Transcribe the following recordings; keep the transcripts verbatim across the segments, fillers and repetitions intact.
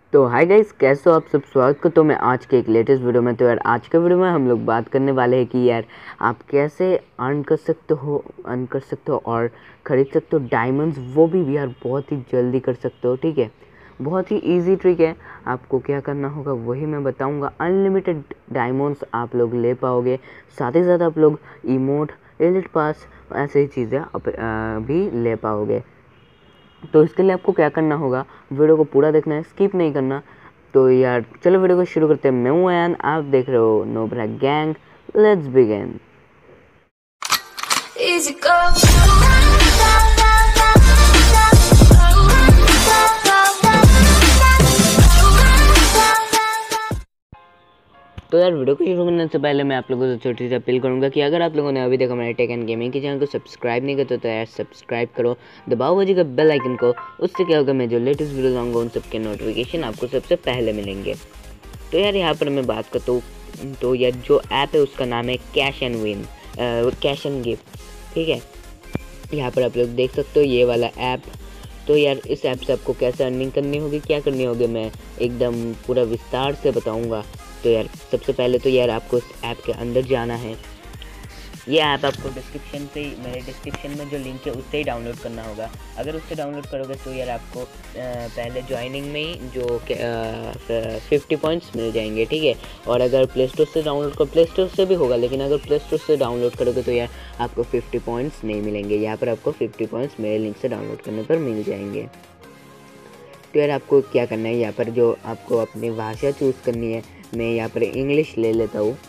तो hi guys, कैसे हो आप सब। स्वागत करता हूँ मैं आज के एक लेटेस्ट वीडियो में। तो यार आज के वीडियो में हम लोग बात करने वाले हैं कि यार आप कैसे अर्न कर सकते हो अर्न कर सकते हो और ख़रीद सकते हो डायमंड्स, वो भी यार बहुत ही जल्दी कर सकते हो। ठीक है, बहुत ही इजी ट्रिक है। आपको क्या करना होगा वही मैं बताऊंगा। अनलिमिटेड डायमंड्स आप लोग ले पाओगे, साथ ही साथ आप लोग इमोट, एलिट पास, ऐसे ही चीज़ें भी ले पाओगे। तो इसके लिए आपको क्या करना होगा, वीडियो को पूरा देखना है, स्किप नहीं करना। तो यार चलो वीडियो को शुरू करते हैं। मैं हूं अयान, आप देख रहे हो नोब्रा गैंग। Let's begin. तो यार वीडियो को शुरू करने से पहले मैं आप लोगों से छोटी सी अपील करूंगा कि अगर आप लोगों ने अभी तक हमारे टेक एंड गेमिंग के चैनल को सब्सक्राइब नहीं करते तो यार सब्सक्राइब करो, दबाओ बजेगा बेल आइकन को। उससे क्या होगा, मैं जो लेटेस्ट वीडियो लाऊंगा उन सबके नोटिफिकेशन आपको सबसे पहले मिलेंगे। तो यार यहाँ पर मैं बात करता हूँ, तो यार जो ऐप है उसका नाम है cash and win, cash and gift. ठीक है, यहाँ पर आप लोग देख सकते हो ये वाला ऐप। तो यार इस ऐप से आपको कैसे अर्निंग करनी होगी, क्या करनी होगी, मैं एकदम पूरा विस्तार से बताऊंगा। तो यार सबसे पहले तो यार आपको इस ऐप के अंदर जाना है। ये ऐप आपको डिस्क्रिप्शन से, मेरे डिस्क्रिप्शन में जो लिंक है उससे ही डाउनलोड करना होगा। अगर उससे डाउनलोड करोगे तो यार आपको पहले ज्वाइनिंग में ही जो फिफ्टी पॉइंट्स मिल जाएंगे। ठीक है, और अगर प्ले स्टोर से डाउनलोड करो, प्ले स्टोर से भी होगा, लेकिन अगर प्ले स्टोर से डाउनलोड करोगे तो यार आपको फिफ्टी पॉइंट्स नहीं मिलेंगे। यहाँ पर आपको फिफ्टी पॉइंट्स मेरे लिंक से डाउनलोड करने पर मिल जाएंगे। तो यार आपको क्या करना है, यहाँ पर जो आपको अपनी भाषा चूज़ करनी है, मैं यहाँ पर इंग्लिश ले लेता हूँ।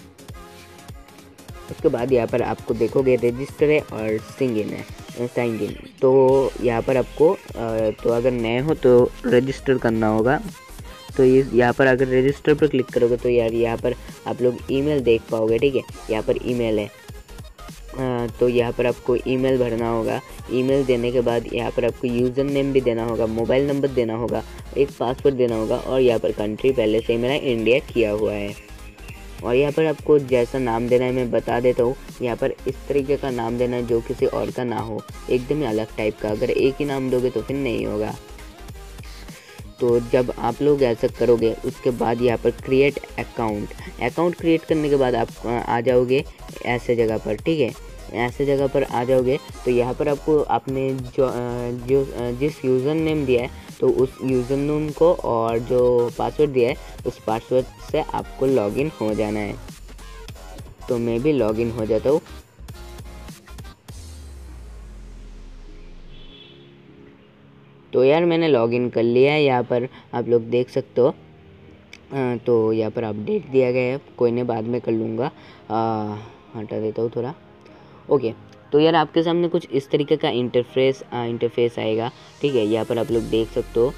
उसके बाद यहाँ पर आपको देखोगे रजिस्टर है और सिंग इन है, साइन इन। तो यहाँ पर आपको तो अगर नए हो तो रजिस्टर करना होगा। तो ये यहाँ पर अगर रजिस्टर पर क्लिक करोगे तो यार यहाँ पर आप लोग ईमेल देख पाओगे। ठीक है, यहाँ पर ईमेल है। तो यहाँ पर आपको ईमेल भरना होगा। ईमेल देने के बाद यहाँ पर आपको यूज़र नेम भी देना होगा, मोबाइल नंबर देना होगा, एक पासवर्ड देना होगा, और यहाँ पर कंट्री पहले से मेरा इंडिया किया हुआ है। और यहाँ पर आपको जैसा नाम देना है मैं बता देता हूँ। यहाँ पर इस तरीके का नाम देना है जो किसी और का ना हो, एकदम ही अलग टाइप का। अगर एक ही नाम दोगे तो फिर नहीं होगा। तो जब आप लोग ऐसा करोगे उसके बाद यहाँ पर क्रिएट अकाउंट अकाउंट क्रिएट करने के बाद आप आ जाओगे ऐसे जगह पर। ठीक है, ऐसे जगह पर आ जाओगे तो यहाँ पर आपको आपने जो जो जिस यूज़र नेम दिया है तो उस यूज़र नेम को और जो पासवर्ड दिया है उस पासवर्ड से आपको लॉगिन हो जाना है। तो मैं भी लॉगिन हो जाता हूँ। तो यार मैंने लॉगिन कर लिया है, यहाँ पर आप लोग देख सकते हो। तो यहाँ पर अपडेट दिया गया है, कोई नहीं बाद में कर लूँगा, हटा देता हूँ थोड़ा। ओके, तो यार आपके सामने कुछ इस तरीके का इंटरफेस इंटरफेस आएगा। ठीक है, यहाँ पर आप लोग देख सकते हो।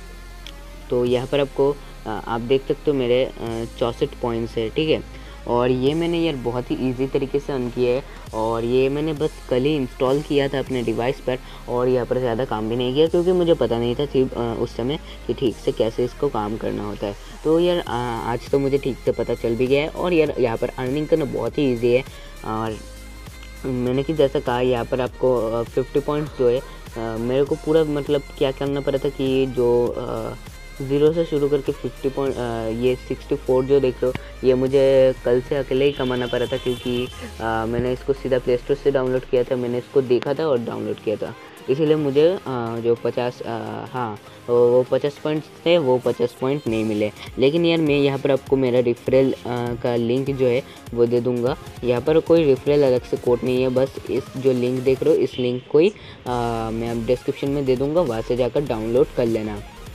तो यहाँ पर आपको आप देख सकते हो मेरे चौंसठ पॉइंट्स है। ठीक है, और ये मैंने यार बहुत ही इजी तरीके से अर्न किया है, और ये मैंने बस कल ही इंस्टॉल किया था अपने डिवाइस पर, और यहाँ पर ज़्यादा काम भी नहीं किया क्योंकि मुझे पता नहीं था कि उस समय कि ठीक से कैसे इसको काम करना होता है। तो यार आज तो मुझे ठीक से पता चल भी गया है। और यार यहाँ पर अर्निंग करना बहुत ही ईजी है। और मैंने कि जैसा कहा यहाँ पर आपको फिफ्टी पॉइंट्स जो है आ, मेरे को पूरा मतलब क्या करना पड़ा था कि जो ज़ीरो से शुरू करके फिफ्टी पॉइंट ये सिक्सटी फोर जो देख रहे हो ये मुझे कल से अकेले ही कमाना पड़ा था, क्योंकि आ, मैंने इसको सीधा प्ले स्टोर से डाउनलोड किया था। मैंने इसको देखा था और डाउनलोड किया था, इसीलिए मुझे आ, जो पचास हाँ वो पचास पॉइंट्स थे वो पचास पॉइंट नहीं मिले। लेकिन यार मैं यहाँ पर आपको मेरा रेफरल का लिंक जो है वो दे दूँगा। यहाँ पर कोई रेफरल अलग से कोड नहीं है, बस इस जो लिंक देख रहे हो इस लिंक को ही मैं अब डिस्क्रिप्शन में दे दूँगा, वहाँ से जाकर डाउनलोड कर लेना।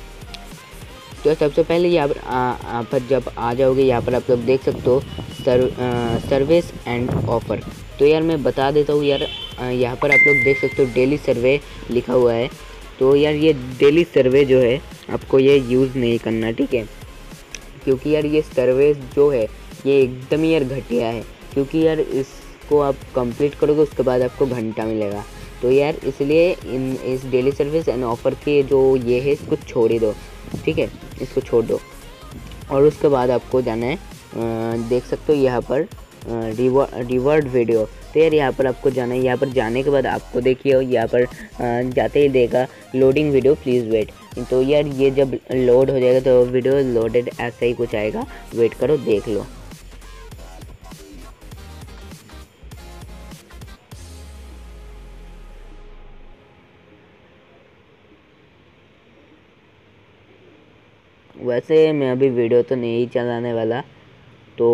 तो सबसे पहले यहाँ पर यहाँ पर जब आ जाओगे यहाँ पर आप लोग देख सकते हो सर्व सर्विस एंड ऑफ़र। तो यार मैं बता देता हूँ यार, यहाँ पर आप लोग देख सकते हो डेली सर्वे लिखा हुआ है। तो यार ये डेली सर्वे जो है आपको ये यूज़ नहीं करना। ठीक है, क्योंकि यार ये सर्वे जो है ये एकदम ही यार घटिया है, क्योंकि यार इसको आप कंप्लीट करोगे उसके बाद आपको घंटा मिलेगा। तो यार इसलिए इन इस डेली सर्विस एंड ऑफ़र के जो ये है इसको छोड़ ही दो। ठीक है, इसको छोड़ दो। और उसके बाद आपको जाना है, देख सकते हो यहाँ पर रिवॉर्ड वीडियो। तो यार यहाँ पर आपको जाना है। यहाँ पर जाने के बाद आपको देखिए यहाँ पर जाते ही देगा लोडिंग वीडियो प्लीज़ वेट। तो यार ये जब लोड हो जाएगा तो वीडियो लोडेड ऐसा ही कुछ आएगा, वेट करो देख लो। वैसे मैं अभी वीडियो तो नहीं चलाने वाला, तो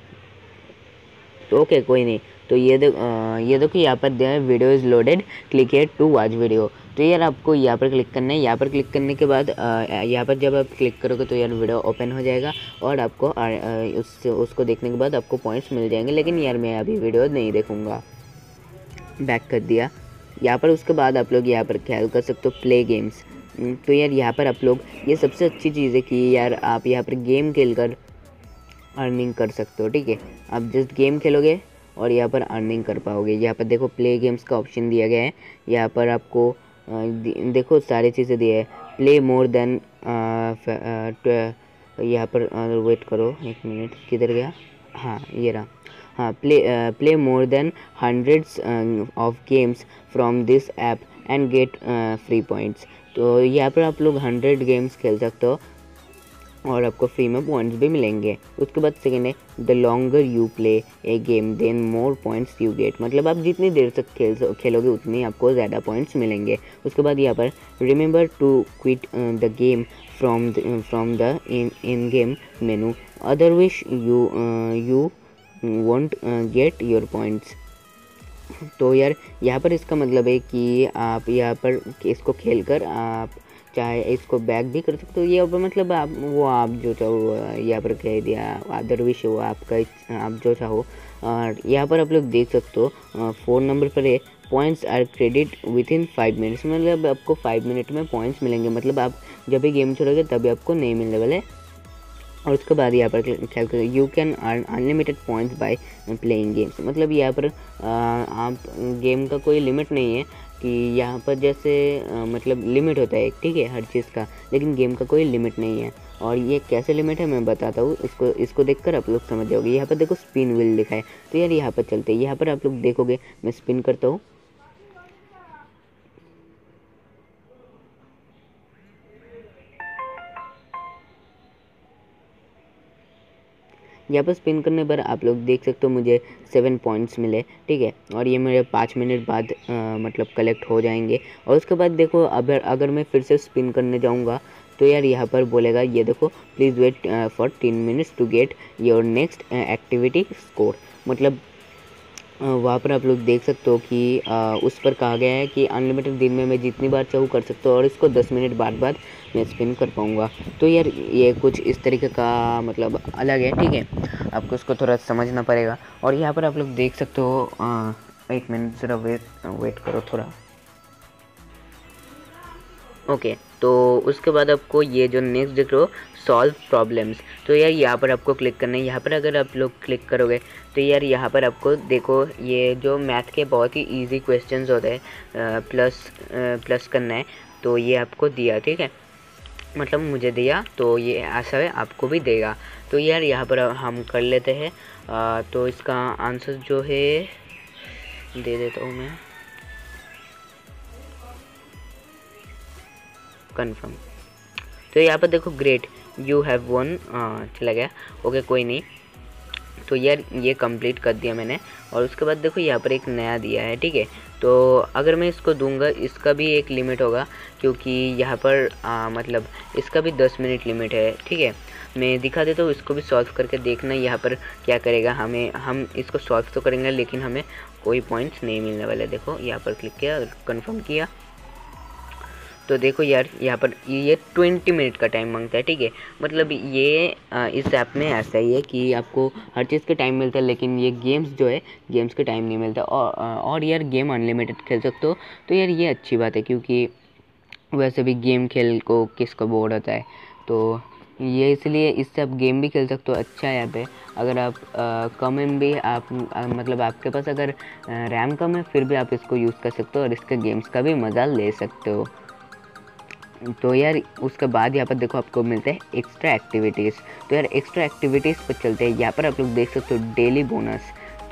तो ओके कोई नहीं। तो ये देख ये देखो यहाँ पर दिया है video is loaded, click here to watch video. तो यार आपको यहाँ पर क्लिक करना है। यहाँ पर क्लिक करने के बाद यहाँ पर जब आप क्लिक करोगे तो यार वीडियो ओपन हो जाएगा और आपको आ, आ, उस उसको देखने के बाद आपको पॉइंट्स मिल जाएंगे। लेकिन यार मैं अभी वीडियो नहीं देखूँगा, बैक कर दिया। यहाँ पर उसके बाद आप लोग यहाँ पर ख्याल कर सकते हो प्ले गेम्स। तो यार यहाँ पर आप लोग, ये सबसे अच्छी चीज़ है कि यार आप यहाँ पर गेम खेल कर अर्निंग कर सकते हो, ठीक है। आप जस्ट गेम खेलोगे और यहाँ पर अर्निंग कर पाओगे। यहाँ पर देखो प्ले गेम्स का ऑप्शन दिया गया है। यहाँ पर आपको देखो सारी चीज़ें दिए है, प्ले मोर देन, यहाँ पर वेट करो एक मिनट, किधर गया, हाँ ये रहा, हाँ play play more than hundreds of games from this app and get free points. तो यहाँ पर आप लोग हंड्रेड गेम्स खेल सकते हो और आपको फ्री में पॉइंट्स भी मिलेंगे। उसके बाद सेकेंड है the longer you play a game then more points you get, मतलब आप जितनी देर तक खेल खेलोगे उतनी आपको ज़्यादा पॉइंट्स मिलेंगे। उसके बाद यहाँ पर remember to quit the game from from the in in game menu, otherwise you you won't get your points. तो यार यहाँ पर इसका मतलब है कि आप यहाँ पर इसको खेलकर आप चाहे इसको बैक भी कर सकते हो। ये मतलब आप वो आप जो चाहो यहाँ पर कह दिया, अदरवाइज वो आपका आप जो चाहो। और यहाँ पर आप लोग देख सकते हो फोर नंबर पर है points are credit within five minutes, मतलब आपको फाइव मिनट में पॉइंट्स मिलेंगे। मतलब आप जब भी गेम छोड़ोगे तभी आपको नहीं मिलने वाले। और उसके बाद यहाँ पर ख्याल करें you can earn unlimited points by playing games, मतलब यहाँ पर आ, आप गेम का कोई लिमिट नहीं है कि यहाँ पर जैसे आ, मतलब लिमिट होता है ठीक है हर चीज़ का, लेकिन गेम का कोई लिमिट नहीं है। और ये कैसे लिमिट है मैं बताता हूँ, इसको इसको देखकर आप लोग समझ जाओगे। यहाँ पर देखो स्पिन व्हील लिखा है, तो यार यहाँ पर चलते हैं। यहाँ पर आप लोग देखोगे मैं स्पिन करता हूँ, यहाँ पर स्पिन करने पर आप लोग देख सकते हो मुझे सेवन पॉइंट्स मिले, ठीक है। और ये मेरे पाँच मिनट बाद आ, मतलब कलेक्ट हो जाएंगे। और उसके बाद देखो अगर अगर मैं फिर से स्पिन करने जाऊँगा तो यार यहाँ पर बोलेगा ये देखो please wait for ten minutes to get your next activity score, मतलब वहाँ पर आप लोग देख सकते हो कि आ, उस पर कहा गया है कि अनलिमिटेड दिन में मैं जितनी बार चाहूँ कर सकता हूँ और इसको दस मिनट बाद बाद मैं स्पिन कर पाऊँगा। तो यार ये कुछ इस तरीके का मतलब अलग है, ठीक है। आपको इसको थोड़ा समझना पड़ेगा। और यहाँ पर आप लोग देख सकते हो आ, एक मिनट ज़रा वेट वेट करो थोड़ा, ओके। तो उसके बाद आपको ये जो नेक्स्ट देख रहे हो सॉल्व प्रॉब्लम्स, तो यार यहाँ पर आपको क्लिक करना है। यहाँ पर अगर आप लोग क्लिक करोगे तो यार यहाँ पर आपको देखो ये जो मैथ के बहुत ही इजी क्वेश्चंस होते हैं प्लस प्लस करना है, तो ये आपको दिया, ठीक है, मतलब मुझे दिया, तो ये ऐसा है आपको भी देगा। तो यार यहाँ पर हम कर लेते हैं। आ, तो इसका आंसर जो है दे देता हूँ मैं, कन्फर्म। तो यहाँ पर देखो ग्रेट यू हैव वन, चला गया, ओके कोई नहीं। तो यार ये कंप्लीट कर दिया मैंने। और उसके बाद देखो यहाँ पर एक नया दिया है, ठीक है। तो अगर मैं इसको दूंगा इसका भी एक लिमिट होगा, क्योंकि यहाँ पर आ, मतलब इसका भी दस मिनट लिमिट है, ठीक है। मैं दिखा देता हूँ, इसको भी सॉल्व करके देखना यहाँ पर क्या करेगा। हमें हम इसको सॉल्व तो करेंगे लेकिन हमें कोई पॉइंट्स नहीं मिलने वाले। देखो यहाँ पर क्लिक किया, कन्फर्म किया, तो देखो यार यहाँ पर ये ट्वेंटी मिनट का टाइम मांगता है, ठीक है। मतलब ये इस ऐप में ऐसा ही है कि आपको हर चीज़ का टाइम मिलता है, लेकिन ये गेम्स जो है गेम्स का टाइम नहीं मिलता। और और यार गेम अनलिमिटेड खेल सकते हो, तो यार ये अच्छी बात है, क्योंकि वैसे भी गेम खेल को किसको बोर होता है। तो ये इसलिए इससे आप गेम भी खेल सकते हो, अच्छा है। यहाँ पे अगर आप आ, कम एम बी आप आ, मतलब आपके पास अगर रैम कम है फिर भी आप इसको यूज़ कर सकते हो और इसके गेम्स का भी मज़ा ले सकते हो। तो यार उसके बाद यहाँ पर देखो आपको मिलता है एक्स्ट्रा एक्टिविटीज़। तो यार एक्स्ट्रा एक्टिविटीज़ पर चलते हैं। यहाँ पर आप लोग देख सकते हो डेली बोनस।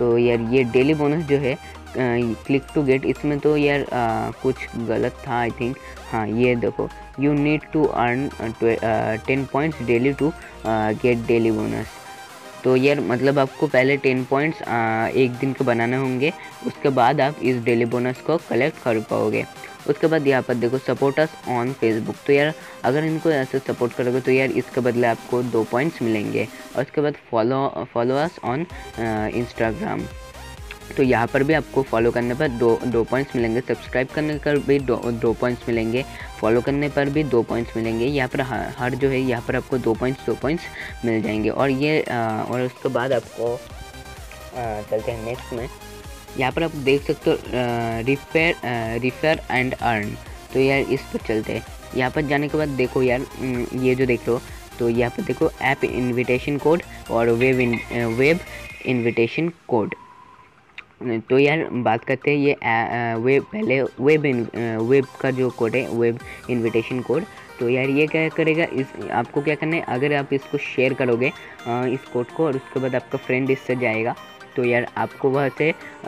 तो यार ये डेली बोनस जो है क्लिक टू गेट, इसमें तो यार आ, कुछ गलत था आई थिंक। हाँ ये देखो, you need to earn ten points daily to get daily bonus. तो यार मतलब आपको पहले टेन पॉइंट्स एक दिन के बनाने होंगे, उसके बाद आप इस डेली बोनस को कलेक्ट कर पाओगे। उसके बाद यहाँ पर देखो सपोर्ट अस ऑन फेसबुक, तो यार अगर इनको ऐसे सपोर्ट करोगे तो यार इसके बदले आपको दो पॉइंट्स मिलेंगे। और उसके बाद follow follow us on Instagram, तो यहाँ पर भी आपको फॉलो करने पर दो दो पॉइंट्स मिलेंगे, सब्सक्राइब करने पर भी दो दो पॉइंट्स मिलेंगे, फॉलो करने पर भी दो पॉइंट्स मिलेंगे। यहाँ पर हर जो है यहाँ पर आपको दो पॉइंट्स दो पॉइंट्स मिल जाएंगे। और ये आ, और उसके बाद आपको आ, चलते हैं नेक्स्ट में। यहाँ पर आप देख सकते हो रिफेयर रिफेयर एंड अर्न, तो यार इस पर चलते हैं। यहाँ पर जाने के बाद देखो यार ये जो देख लो, तो यहाँ पर देखो ऐप इन्विटेशन कोड और web in, web invitation code. तो यार बात करते हैं ये वेब, पहले वेब इन वेब का जो कोड है, वेब इन्विटेशन कोड। तो यार ये क्या करेगा, इस आपको क्या करना है, अगर आप इसको शेयर करोगे इस कोड को और उसके बाद आपका फ्रेंड इससे जाएगा, तो यार आपको वहाँ से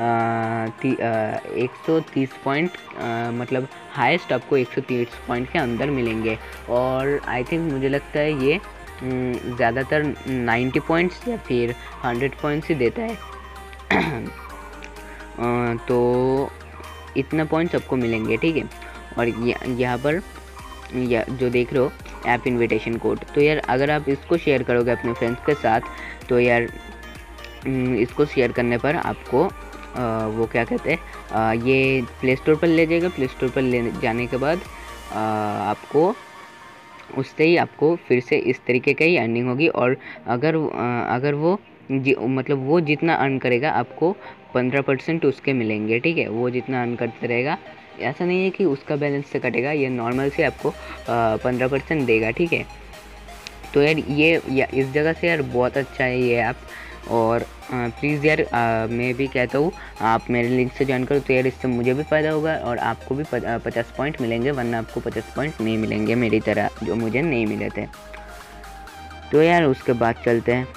एक सौ तीस पॉइंट मतलब हाईएस्ट आपको एक सौ तीस पॉइंट के अंदर मिलेंगे। और आई थिंक मुझे लगता है ये ज़्यादातर नब्बे पॉइंट्स या फिर सौ पॉइंट्स ही देता है। तो इतना पॉइंट्स आपको मिलेंगे, ठीक है। और यहाँ पर या जो देख रहे हो ऐप इन्विटेशन कोड, तो यार अगर आप इसको शेयर करोगे अपने फ्रेंड्स के साथ, तो यार इसको शेयर करने पर आपको आ, वो क्या कहते हैं, ये प्ले स्टोर पर ले जाएगा। प्ले स्टोर पर ले जाने के बाद आ, आपको उससे ही आपको फिर से इस तरीके का ही अर्निंग होगी। और अगर आ, अगर वो मतलब वो जितना अर्न करेगा आपको पंद्रह परसेंट उसके मिलेंगे, ठीक है। वो जितना अर्न करते रहेगा, ऐसा नहीं है कि उसका बैलेंस से कटेगा, ये नॉर्मल से आपको पंद्रह परसेंट देगा, ठीक है। तो यार ये या, इस जगह से यार बहुत अच्छा है ये ऐप। और प्लीज़ यार आ, मैं भी कहता हूँ आप मेरे लिंक से ज्वाइन करो, तो यार इससे मुझे भी फ़ायदा होगा और आपको भी पचास पॉइंट मिलेंगे, वरना आपको पचास पॉइंट नहीं मिलेंगे मेरी तरह, जो मुझे नहीं मिले थे। तो यार उसके बाद चलते हैं,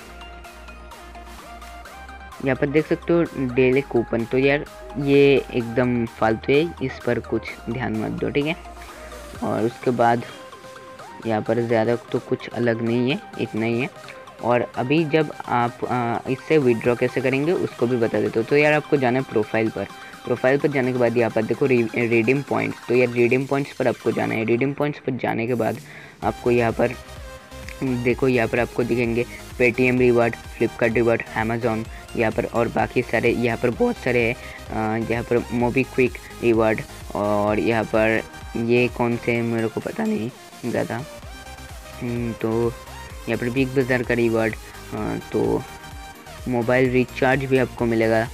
यहाँ पर देख सकते हो डेली कूपन। तो यार ये एकदम फालतू है, इस पर कुछ ध्यान मत दो, ठीक है। और उसके बाद यहाँ पर ज़्यादा तो कुछ अलग नहीं है, इतना ही है। और अभी जब आप आ, इससे विड्रॉ कैसे करेंगे उसको भी बता देते हो। तो यार आपको जाना है प्रोफाइल पर। प्रोफाइल पर जाने के बाद यहाँ पर देखो रिडीम पॉइंट्स, तो यार रिडीम पॉइंट्स पर आपको जाना है। रिडीम पॉइंट्स पर जाने के बाद आपको यहाँ पर देखो, यहाँ पर आपको दिखेंगे Paytm reward, Flipkart reward, Amazon, यहाँ पर और बाकी सारे यहाँ पर बहुत सारे हैं। यहाँ पर मोबीक्विक रिवार्ड, और यहाँ पर ये कौन से मेरे को पता नहीं ज़्यादा। तो यहाँ पर बिग बाज़ार का रिवार्ड, तो मोबाइल रिचार्ज भी आपको मिलेगा।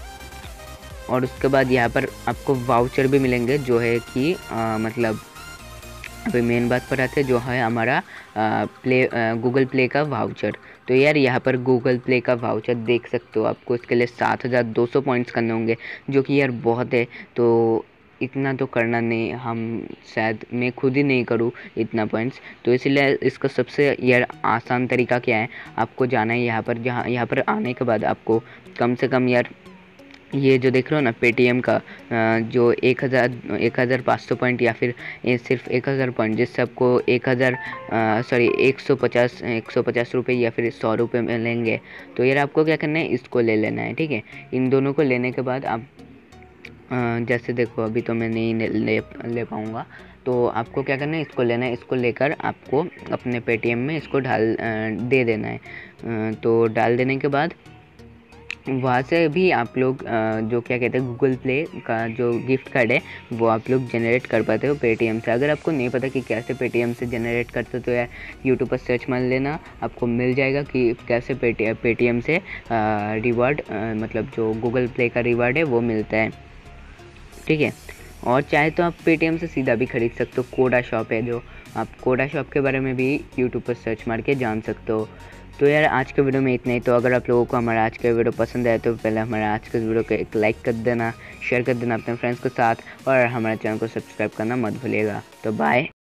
और उसके बाद यहाँ पर आपको वाउचर भी मिलेंगे, जो है कि आ, मतलब अभी मेन बात पर आते हैं, जो है हमारा आ, प्ले गूगल प्ले का वाउचर। तो यार यहाँ पर गूगल प्ले का वाउचर देख सकते हो, आपको इसके लिए सात हज़ार दो सौ पॉइंट्स करने होंगे, जो कि यार बहुत है। तो इतना तो करना नहीं, हम शायद मैं खुद ही नहीं करूँ इतना पॉइंट्स। तो इसलिए इसका सबसे यार आसान तरीका क्या है, आपको जाना है यहाँ पर। जहाँ यहाँ पर आने के बाद आपको कम से कम यार ये जो देख रहे हो ना पेटीएम का जो एक हज़ार एक हज़ार पाँच सौ पॉइंट या फिर सिर्फ एक हज़ार पॉइंट, जिससे आपको एक हज़ार सॉरी एक सौ पचास एक सौ पचास रुपये या फिर सौ रुपये मिलेंगे। तो यार आपको क्या करना है, इसको ले लेना है, ठीक है। इन दोनों को लेने के बाद आप जैसे देखो अभी तो मैं नहीं ले ले पाऊँगा, तो आपको क्या करना है, इसको लेना है। इसको लेकर आपको अपने पेटीएम में इसको डाल दे देना है। तो डाल देने के बाद वहाँ से भी आप लोग जो क्या कहते हैं गूगल प्ले का जो गिफ्ट कार्ड है वो आप लोग जनरेट कर पाते हो पेटीएम से। अगर आपको नहीं पता कि कैसे पेटीएम से जनरेट करते हो, तो यार यूट्यूब पर सर्च मार लेना, आपको मिल जाएगा कि कैसे पेटीएम पेटीएम से रिवार्ड मतलब जो गूगल प्ले का रिवार्ड है वो मिलता है, ठीक है। और चाहे तो आप पेटीएम से सीधा भी खरीद सकते हो। कोडा शॉप है, जो आप कोडा शॉप के बारे में भी यूट्यूब पर सर्च मार के जान सकते हो। तो यार आज के वीडियो में इतना ही। तो अगर आप लोगों को हमारा आज का वीडियो पसंद आया तो पहले हमारा आज के वीडियो को एक लाइक कर देना, शेयर कर देना अपने फ्रेंड्स के साथ, और हमारे चैनल को सब्सक्राइब करना मत भूलिएगा। तो बाय।